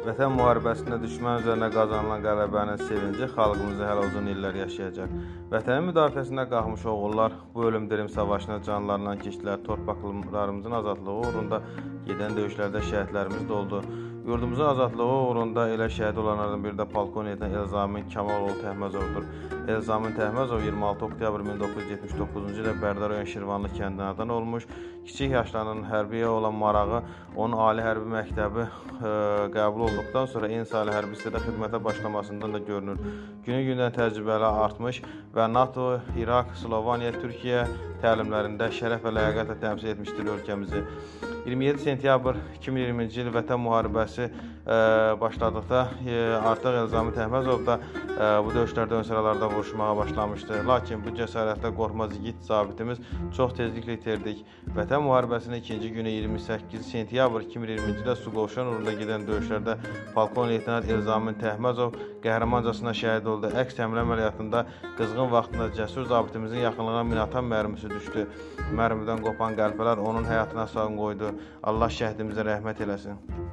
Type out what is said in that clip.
Vətən müharibəsində düşmən üzərinə qazanılan qələbənin sevinci xalqımızı hələ uzun illər yaşayacaq. Vətənin müdafiəsində qalxmış oğullar bu ölüm-dirim savaşına canlarla keçdilər. Torpaqlarımızın azadlığı uğrunda gedən döyüşlərdə şəhidlərimiz də oldu. Yurdumuzun azadlığı uğrunda elə şəhid olanlardan biri də polkovnik Elzamin Kamaloğlu Təhməzovdur. Elzamin Təhməzov 26 oktyabr 1979-cu ildə Bərdər rayon Şirvanlı kəndində anadan olmuş. Kiçik yaşlarının hərbiyə olan marağı onun ali hərbi məktəbi qəbul olduqdan sonra eyni ali hərbi hissədə xidmətə başlamasından da görünür. Günü-gündən təcrübələr artmış və NATO, İraq, Sloveniya, Türkiyə təlimlərində şərəf və ləyaqətlə təmsil etmişdir ölkəmizi. 27 sentyabr 2020-ci il Vətən müharibəsi başladıqda artıq Elzamin Təhməzov da bu döyüşlərdə ön sıralarda vuruşmağa başlamışdı. Lakin bu cəsarətlə qorxmaz igid zabitimiz çox tezliklə itirdik. Vətən müharibəsinin ikinci günü 28 sentyabr 2020-ci ildə Suqovuşan uğrunda gedən döyüşlərdə polkovnik leytenant Elzamin Təhməzov qəhrəmancasına şəhid oldu. Əks təmir əməliyyatında qızğın vaxtında cəsur zabitimizin yaxınlığına minaatan mərmisi düşdü. Mərmidən qopan qəlpələr onun həyatına son qoydu. Allah şəhidimizə rəhmət eləsin.